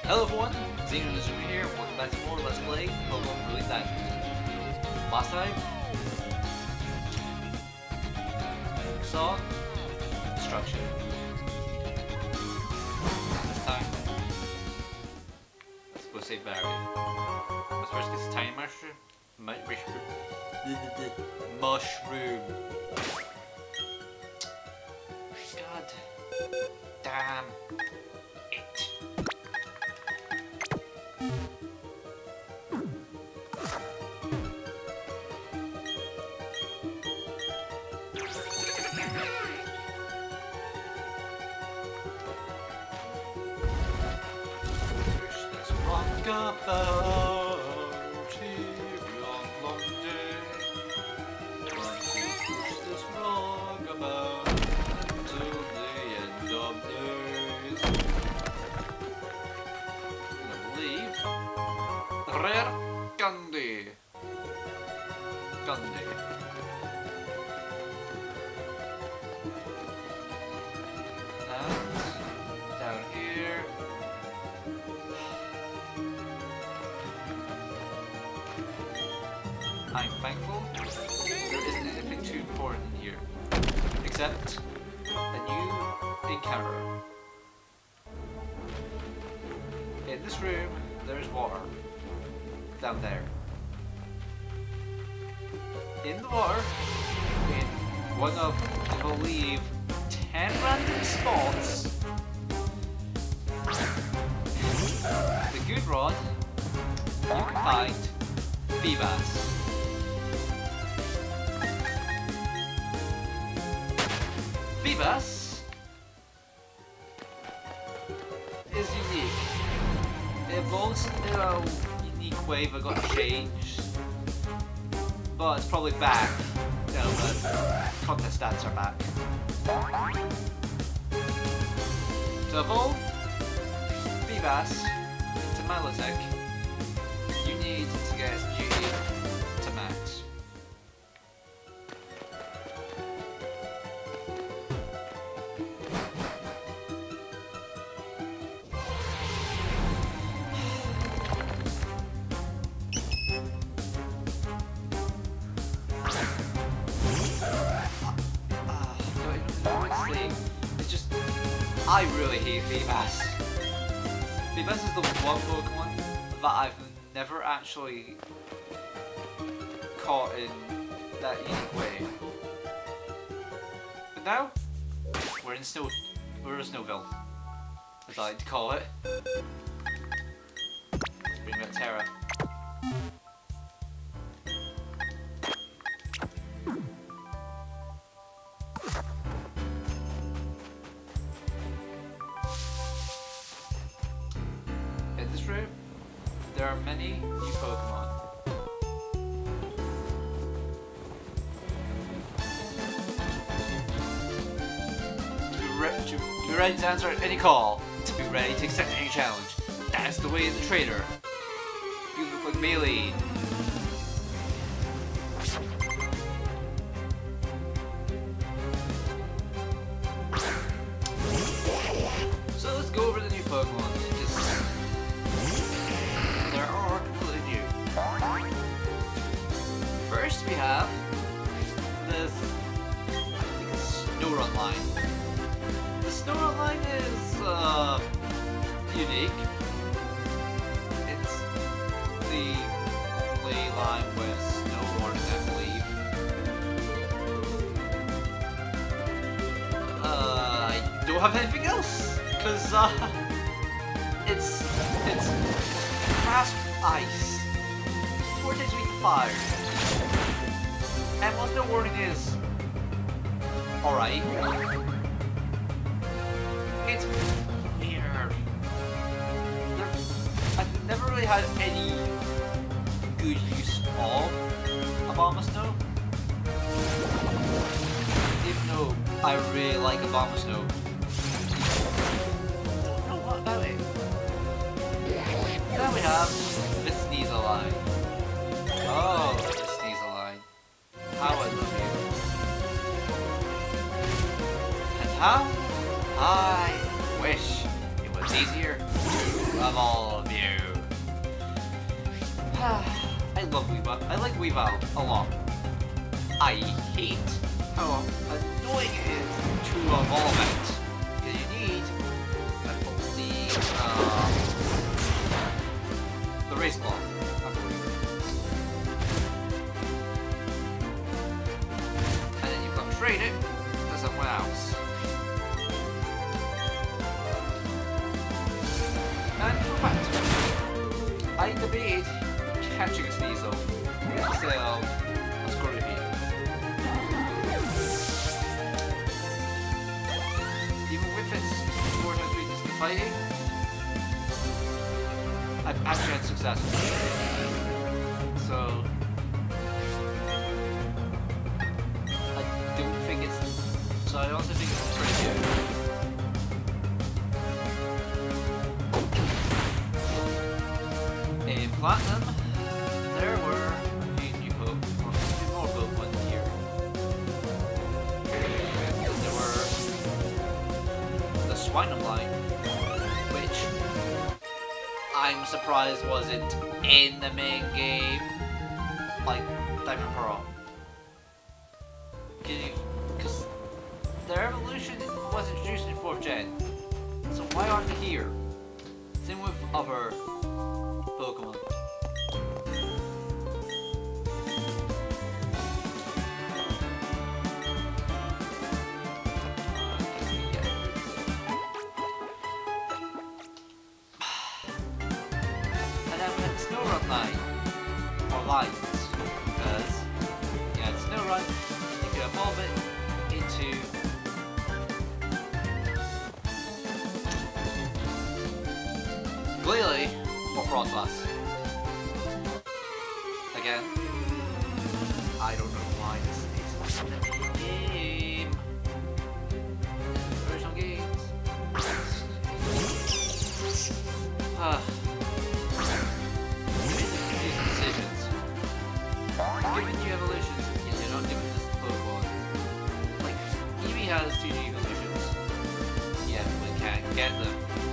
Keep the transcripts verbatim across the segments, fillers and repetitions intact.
Hello everyone, Xeno Zuma here, welcome back to more Let's Play Pokémon Brilliant Diamond. Last time, we saw destruction. This time, let's go save Barry. Let's first get the tiny mushroom. Mushroom. Mushroom. God damn it. About here on long day, want to push this rock about until the end of days. And I believe rare candy, candy. And down here. I'm thankful there isn't anything too important here, except a new encounter. In this room, there is water. Down there. In the water, in one of, I believe, ten random spots, the good rod, you can find Feebas. Feebas is unique. It evolves in a unique way that got changed, but it's probably back. No, but contest stats are back. To evolve Feebas into Malotech, you need to get its beauty to max. I really hate Feebas. Feebas is the one Pokemon that I've never actually caught in that unique way. But now, we're in Snow, we're in Snowville, as I like to call it. Let's bring back Terra. There are many new Pokémon. To be, re to be ready to answer any call. To be ready to accept any challenge. That's the way of the trader. You look like Melee. So let's go over the new Pokémon. First we have this, I think it's Snow line. The Snow line is uh, unique. It's the only line with snow warning, I believe. Uh, I don't have anything else, because uh, it's, it's fast ice. Four days a week fire. And what the warning is alright. It's weird. There, I've never really had any good use of Abomasnow. Even though I really like Abomasnow. I don't know what about it. Then we have the Sneasel line. Oh, the Sneasel line. How I love you. And how I wish it was easier to of all of you. I love Weavile. I like Weavile a lot. I hate how annoying it is to evolve it. Because you need the, uh, the race claw, I believe. And then you've got to trade it to someone else. And in fact, I debated catching a Sneasel instead of a Scorpion. Even with its four times weakness to fighting, I've actually had success with it. So I don't think it's. So I also think it's pretty good. In Platinum, there were a few new Pokemon, a few more Pokemon here. There were the Swinum line, which I'm surprised wasn't in the main game, like Diamond Pearl. Because their evolution was introduced in fourth gen, so why aren't they here? Same with other Pokemon. And then we had the Snow Run line, or lines, because you had Snow Run, you could evolve it into Glalie or Frostlass. Again, I don't know why this is in the main game. Original games. Ah. These decisions. Giving you evolutions, and you're not giving this Pokemon. Like, Eevee has two G evolutions. Yeah, we can't get them.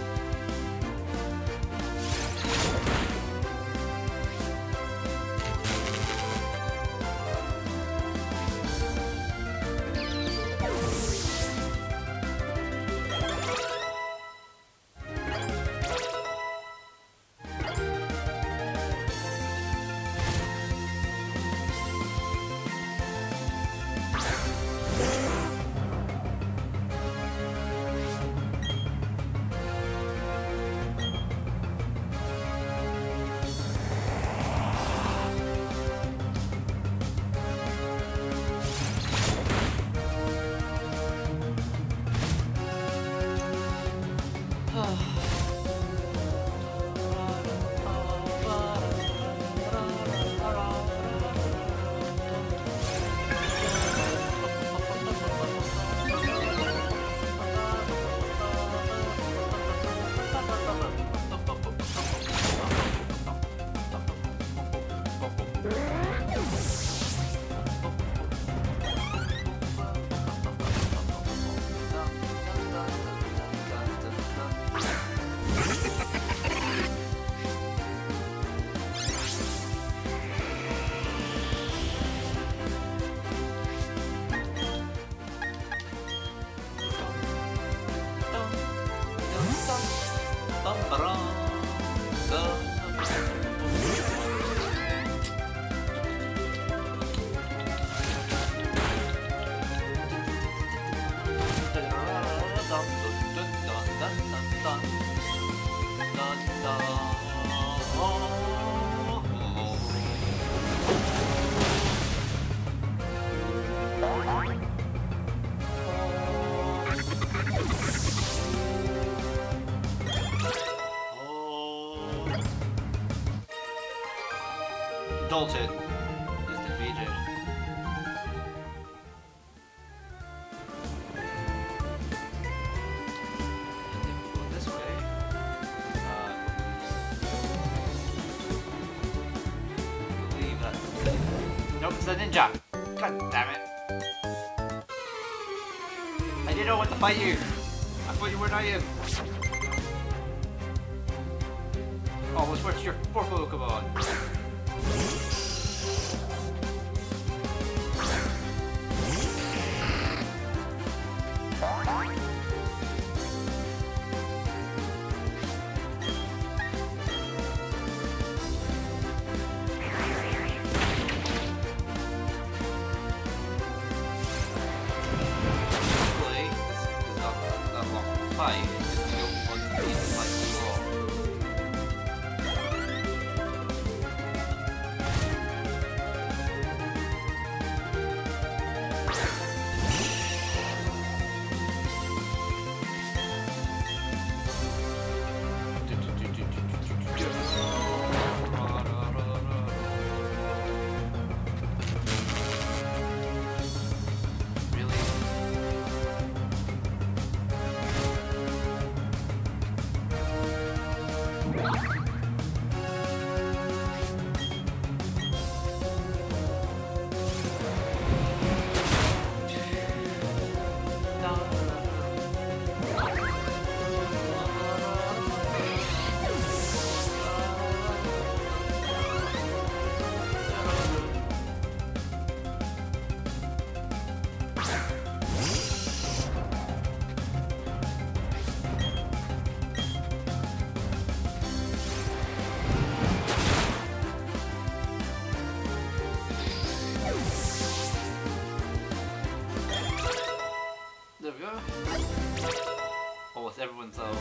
Dalton is defeated. And if we go this way, uh, I believe that's the... Nope, it's a ninja! God damn it! I didn't know what to fight you! I thought you were not in! Oh, let's switch your four Pokemon. Everyone's all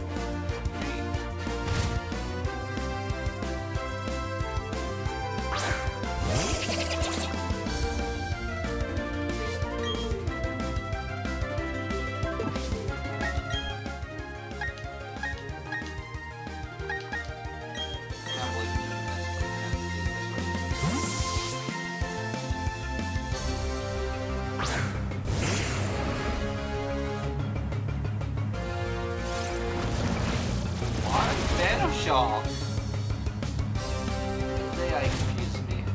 shock. They are confusing me.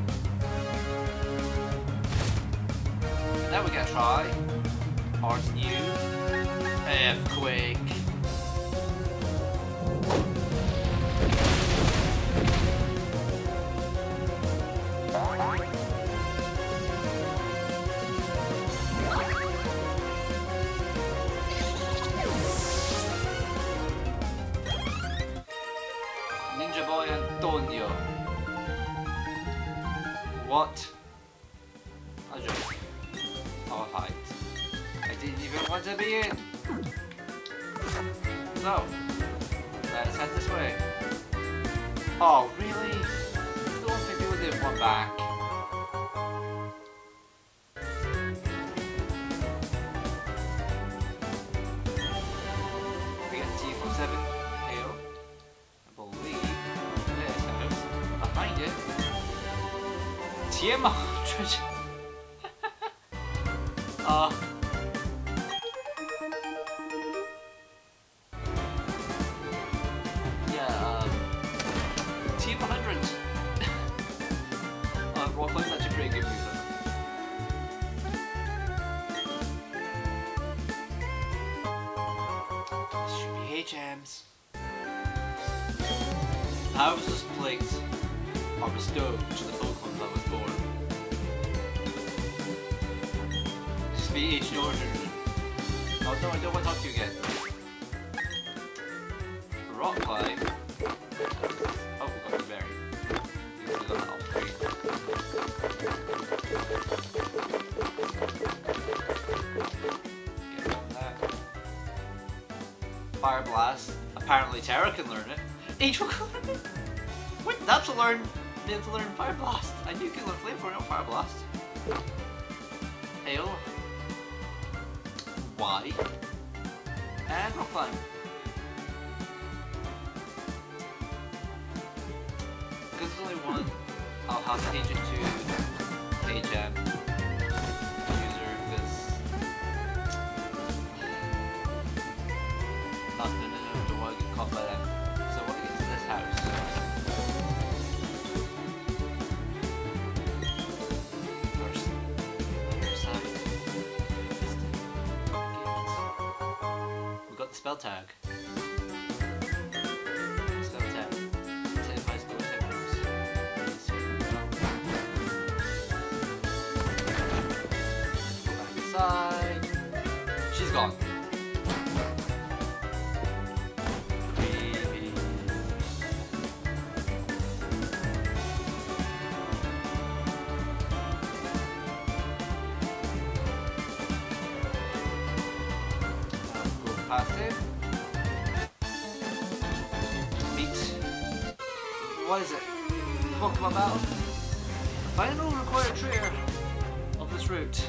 Now we gotta try. Art's new. Earthquake. Ninja Boy Antonio. What? I just... Oh, hi. I didn't even want to be in. So, let's head this way. Oh, really? I don't think we would have one back. We got T forty-seven. T M one hundred. uh. Yeah, um. T M one hundred. uh, well, I thought that's a pretty good move. This should be H Ms. Houses, plates are bestowed to the Pokemon that was born. Just be H in order. Oh no, I don't want to talk to you again. Rock climb. Oh, we got the berry. You can do that off screen. Get rid of that. Fire Blast. Apparently Terra can learn it. Angel can learn it? Wait, that's to learn. Be able to learn Fire Blast. I knew you could learn Flamethrower, not Fire Blast. Hail. Y. And Rock Climb. Because there's only one, I'll have to change it to H M user because no, no, no, no, don't want to get caught by them. So I want to get to this house. First, first side. We got the spell tag. Spell tag. gone. Creepy. Go past it. Meet. What is it? Pokemon battle? Final required trigger of this route.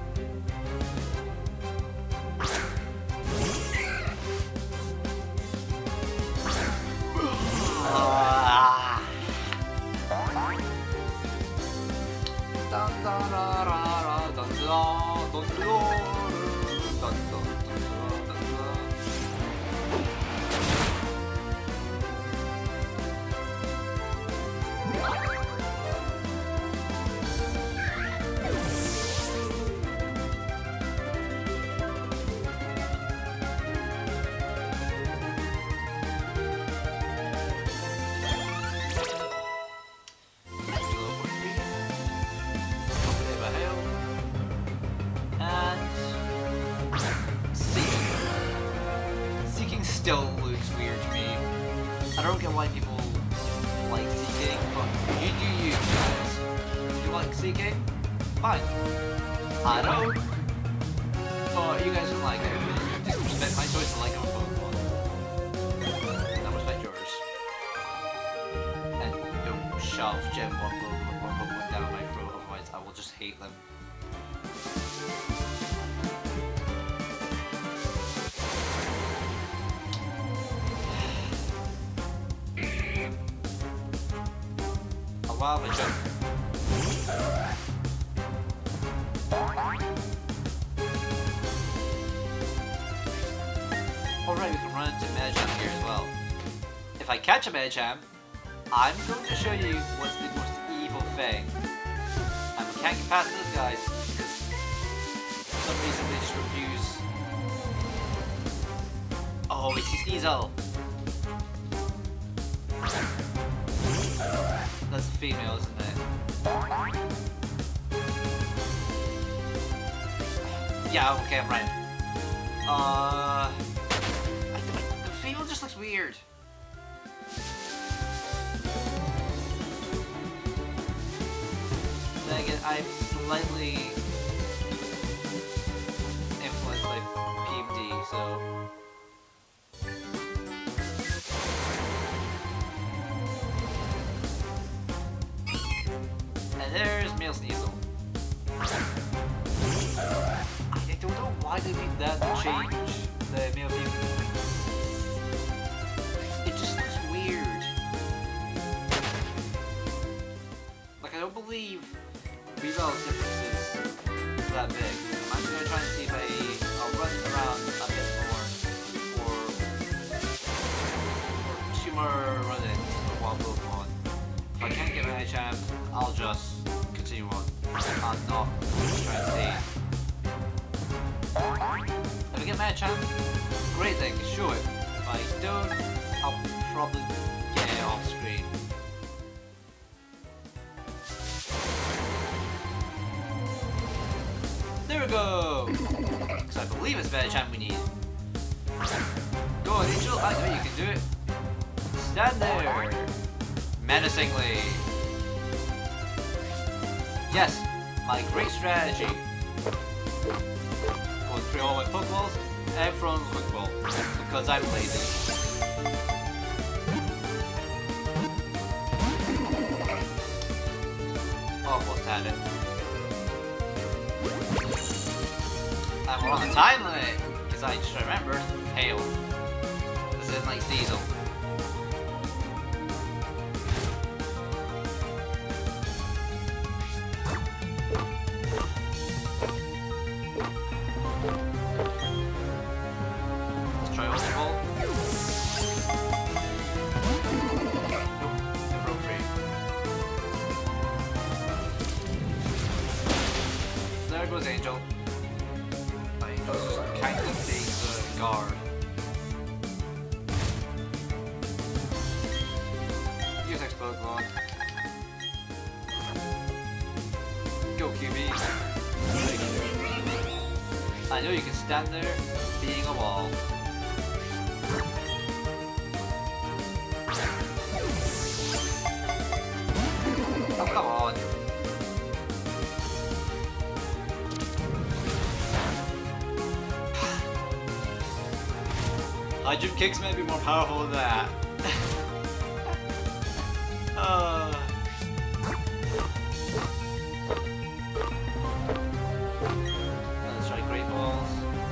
Ah. Dun, dun, da, da, da, dun, da, dun, da, dun, dun, dun, dun, dun. Still looks weird to me. I don't get why people like seeking, but you do you guys. If you like seeking, fine. I don't. But you guys don't like it. Just respect my choice to like a Pokemon. And I respect yours. And don't shove Gen one Pokemon, one Pokemon down my throat, otherwise I will just hate them. Wow, my jump. Alright, we can run into Medicham here as well. If I catch a Medicham, I'm going to show you what's the most evil thing. And we can't get past those guys because for some reason they just refuse. Oh, it's Sneasel. That's a female, isn't it? Yeah, okay, I'm right. Uh, I, I, the female just looks weird. Then again, I'm slightly influenced by P M D, so. There's male Sneasel. I don't know why they did that to change the male people. It just looks weird. Like, I don't believe female differences are that big. I'm just gonna try and see if I, I'll run around a bit more for, for two more run-ins for one Pokemon. If I can't get my champ, I'll just continue on. I'm not trying to stay. If I get my champ, great thing, show it. If I don't, I'll probably get it off screen. There we go! Because I believe it's better champ we need. Go on, Angel, I know you can do it. Stand there! Menacingly. Yes, my great strategy. Going through all my Pokeballs and throwing Quick Ball because I'm lazy. Almost had it. And we're on the time limit because I just remembered Hail. This is like Diesel. Goes Angel. Angel's just kind of being the guard. Use Explode Pokemon. Go Q B. I know you can stand there being a wall. Oh, come on. High jump kicks may be more powerful than that. uh. Let's try great balls.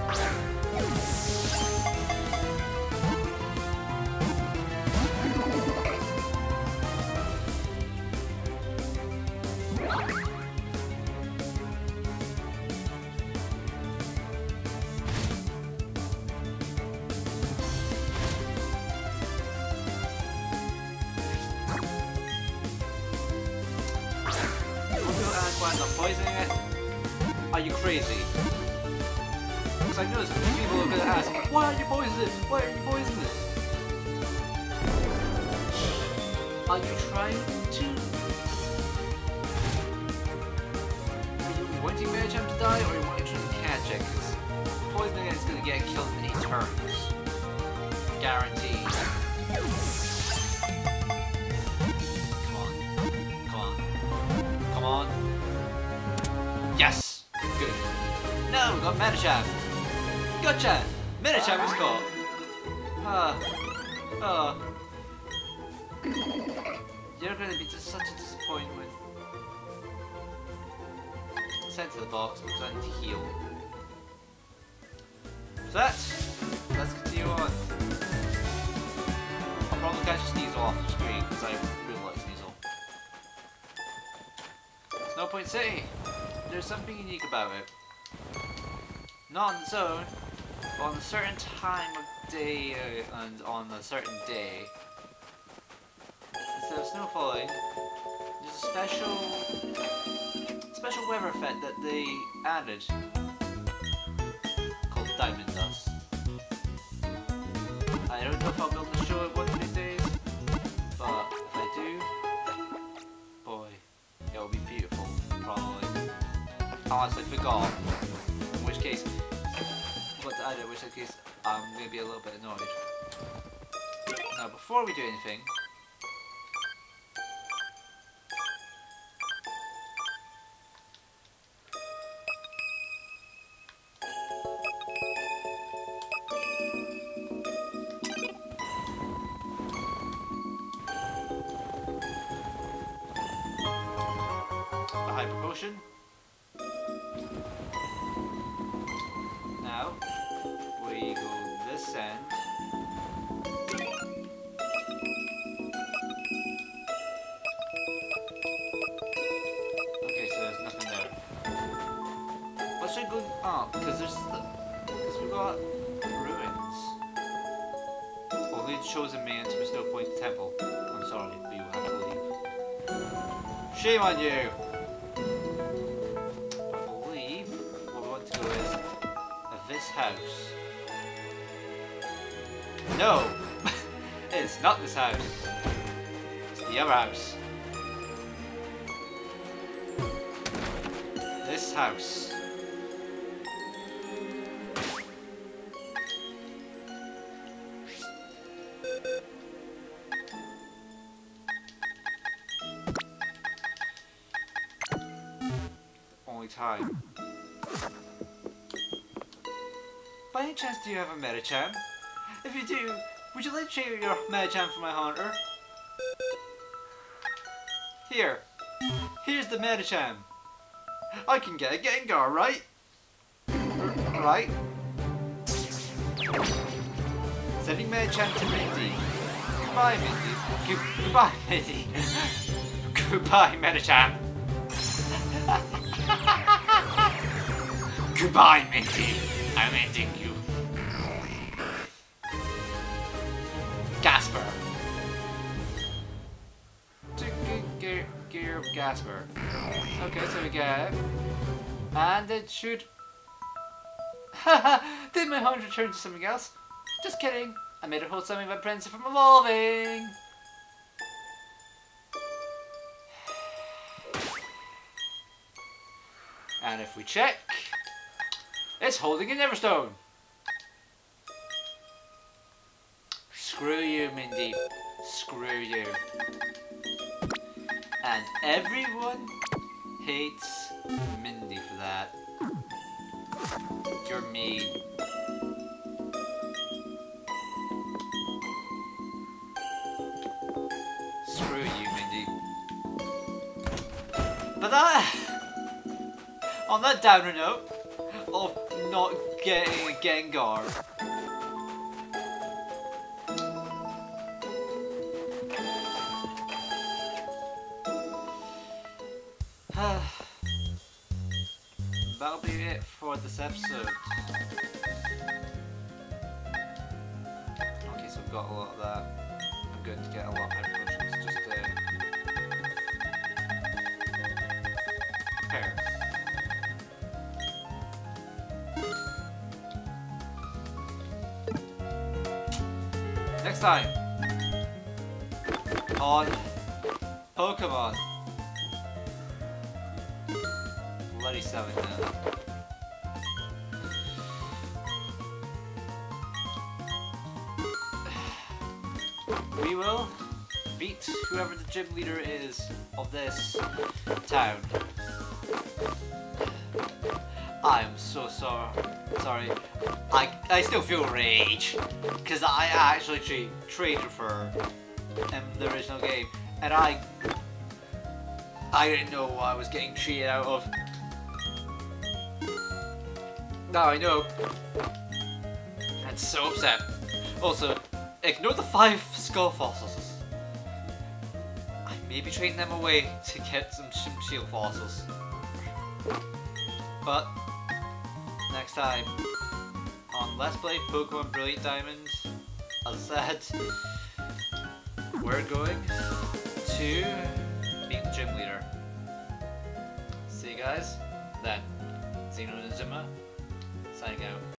Why I'm not poisoning it? Are you crazy? Because I know some people are going to ask, why are you poisoning it? Why are you poisoning it? Are you trying to? Are you wanting Medicham to die, or are you wanting to try to catch it? Because poisoning it is going to get killed in eight turns. Guaranteed. Come on. Come on. Come on. Yes! Good. No, we got Medicham! Gotcha! Medicham was caught! Ah. Ah. You're gonna be just such a disappointment. Sent to the box because I need to heal. So that's... let's continue on. I'll probably catch Sneasel off the screen because I really like Sneasel. Snow Point City! There's something unique about it. Not on its own, but on a certain time of day uh, and on a certain day, instead of snow falling, there's a special, special weather effect that they added called Diamond Dust. I don't know if I'll be able to show it one of these days, but if I do, boy, it will be beautiful, probably. Unless I forgot, in which case, I forgot to add it, in which case I'm going to be a little bit annoyed. Now, before we do anything, a hyper potion. Now, we go this end. Okay, so there's nothing there. Let's try going up, because there's because we got ruins. Only the chosen may enter Snow Point Temple. I'm sorry, but you will have to leave. Shame on you! I believe what we want to go is this house. No! It's not this house. It's the other house. This house. The only time. By any chance do you have a Medicham? If you do, would you like to trade your Medicham for my hunter? Here. Here's the Medicham. I can get a Gengar, right? R right? Sending Medicham to Mindy. Goodbye, Mindy. Go goodbye, Mindy. Goodbye, Medicham. Goodbye, Mindy. I'm ending you. Gasper. Gear, gear, Gasper. Okay, so we get... And it should... Haha! Did my hunter turn to something else? Just kidding. I made it hold something that prevents it from evolving. And if we check... It's holding an Everstone. Screw you, Mindy. Screw you. And everyone hates Mindy for that. You're mean. Screw you, Mindy. But that... on that downer note of not getting a Gengar, that'll be it for this episode. Okay, so I've got a lot of that. I'm going to get a lot of hyper potions just to prepare. Next time on Pokemon. Bloody seven now. We will beat whoever the gym leader is of this town. I am so sorry. Sorry. I I still feel rage because I actually tra traded for her in the original game, and I I didn't know what I was getting cheated out of. Now I know. I'm so upset. Also, ignore the five skull fossils. I may be trading them away to get some shield fossils. But next time on Let's Play Pokemon Brilliant Diamond, as I said, we're going to meet the gym leader. See you guys then. Xeno Inazuma signing out.